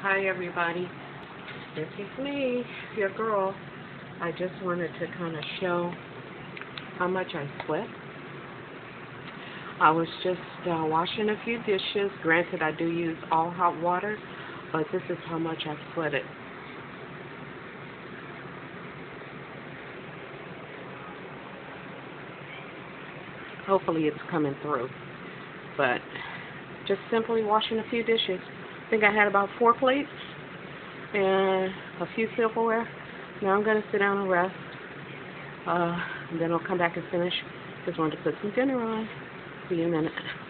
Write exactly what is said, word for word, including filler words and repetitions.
Hi everybody, this is me, your girl. I just wanted to kind of show how much I sweat. I was just uh, washing a few dishes. Granted, I do use all hot water, but this is how much I sweated. Hopefully it's coming through, but just simply washing a few dishes. I think I had about four plates and a few silverware. Now I'm going to sit down and rest, uh, and then I'll come back and finish. Just wanted to put some dinner on. See you in a minute.